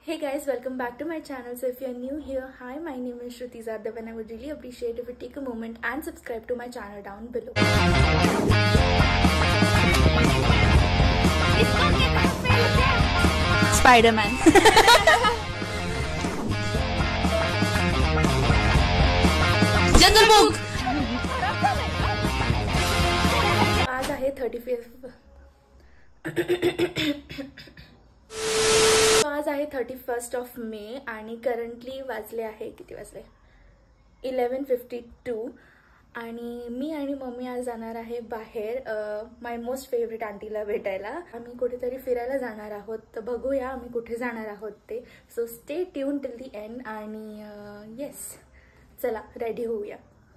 Hey guys, welcome back to my channel. So if you're new here, hi, my name is Shruti Zadav and I would really appreciate if you take a moment and subscribe to my channel down below. Spider-Man. Jungle Book. आज आहे 31st of May आणि currently वाजले आहे किती वाजले 11:52 आणि मी आणि mummy आज जाणार आहे बाहेर माय मोस्ट फेवरेट आंटीला भेटायला. आम्ही कुठेतरी फिरायला जाणार आहोत, तर बघूया आम्ही कुठे जाणार आहोत ते. So stay tune till the end आणि येस, चला रेडी होऊया.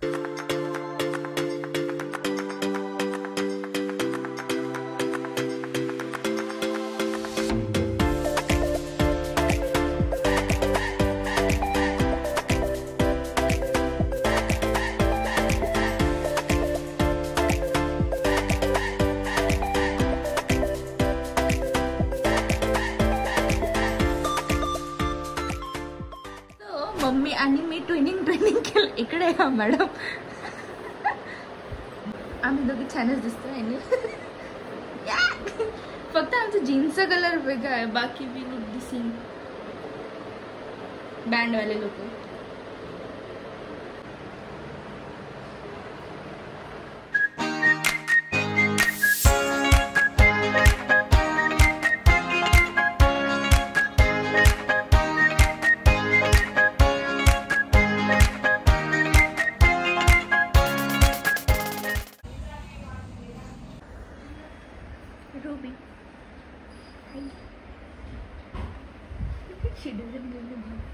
मम्मी आणि मी ट्विनिंग केलं. इकडे हा मॅडम, आम्ही दोघी छानच दिसतोय. फक्त आमचा जीन्सचा कलर वेगळा आहे, बाकी वी लुक द सेम. बँडवाले लोक. Ruby. She doesn't give me that.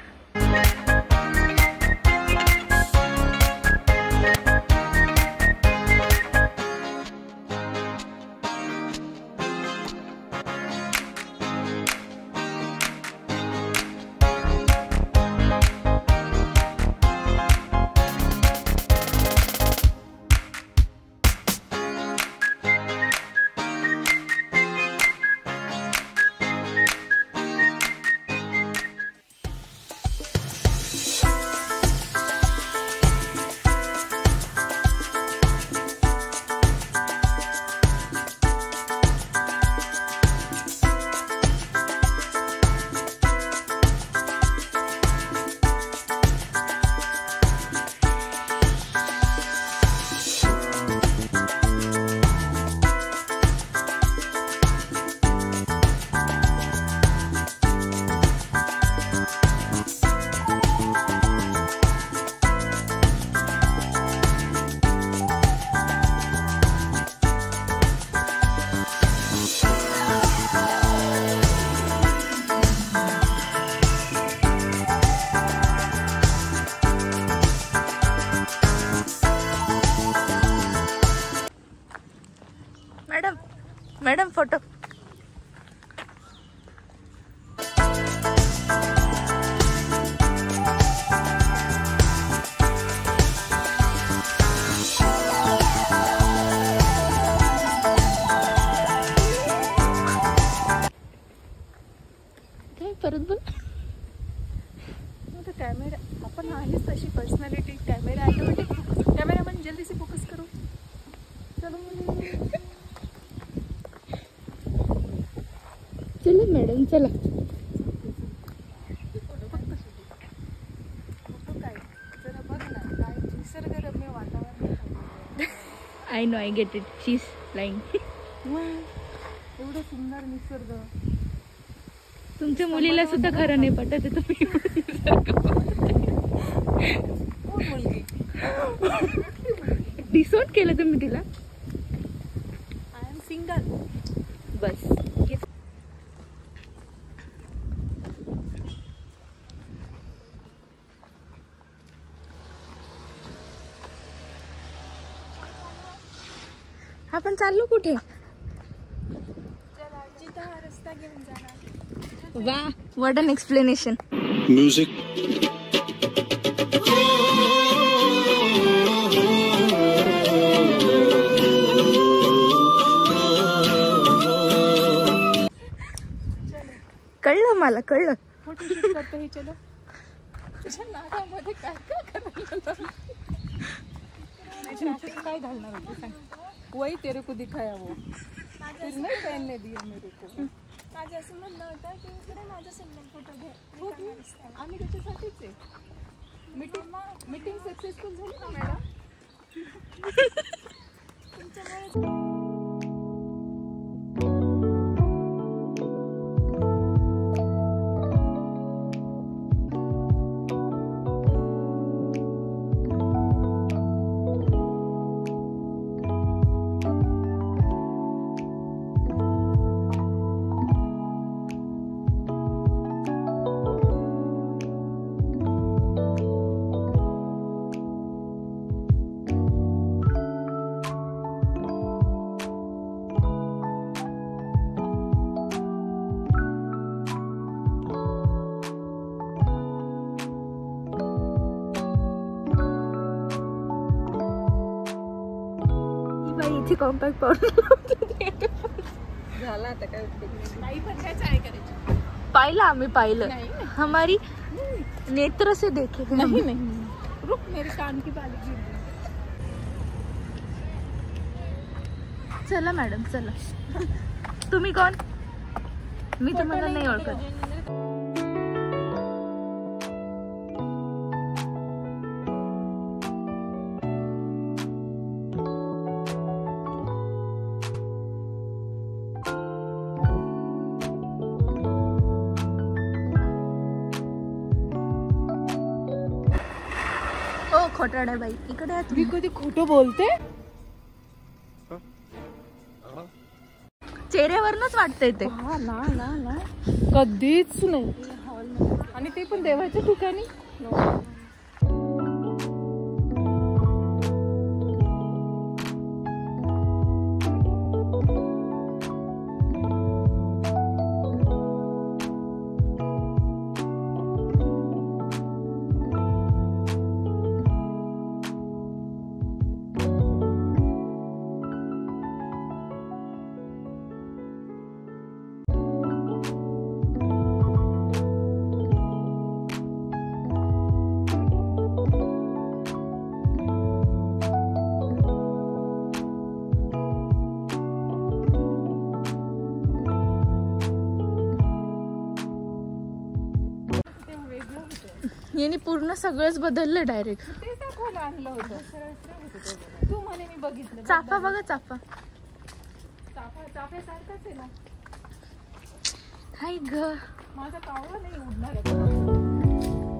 Madam photo. काय परत बोल. कॅमेरा आपण आहेच तशी personality. Camera automatic focus. Cameraman जल्दी से फोकस करो. चलो मॅडम चला. I know, I get it. She is lying. एवढं सुंदर निसर्ग. तुमच्या मुलीला सुद्धा खरं नाही पटत तुम्ही. डिसोर्ट केलं तुम्ही तिला. I am single. बस. आपण चाललो कुठे? जिथं हा रस्ता घेऊन जाणार. वा, व्हॉट एन एक्सप्लेनेशन. म्युझिक. कळलं मला. झाला कळलं. फोटोशूट करते हे. चलो तुझ्या नाकामध्ये काय काय करायला काय घालणार होती सांग. वही तेरे को दिखाया वो फिर नहीं पहनने दिया मेरे को. माझं असं म्हणणं होतं की इकडे माझा सिंगल फोटो घे. हो की? आम्ही त्याच्यासाठीच आहे. मीटिंग सक्सेसफुल झाली ना मॅडम. तुमच्यामुळे इथे कॉम्पॅक्ट पावडर झाला आता काय उपयोग नाही. पण काय चाय करायची. पाहिलं आम्ही पाहिलं. हमारी नेत्र से देखे. नहीं नहीं रुक मेरे कान की बाली गिर गई. चला मॅडम चला. तुम्ही कोण? मी तुम्हाला नाही ओळखत. ओ खोटाडा बाई इकडे आहे मी कधी खोटं बोलते. चेहऱ्यावरनच वाटतंय ते. हा ना ना ना कधीच नाही. आणि ते पण देवाच्या ठिकाणी. याने पूर्ण सगळंच बदललं डायरेक्ट. ते दाखवायला आणलं होतं. तू म्हणे मी बघितलं. चाफा बघा चाफा. चाफ्यासारखाच आहे ना. हाय ग माझा कावळा नाही उडणार.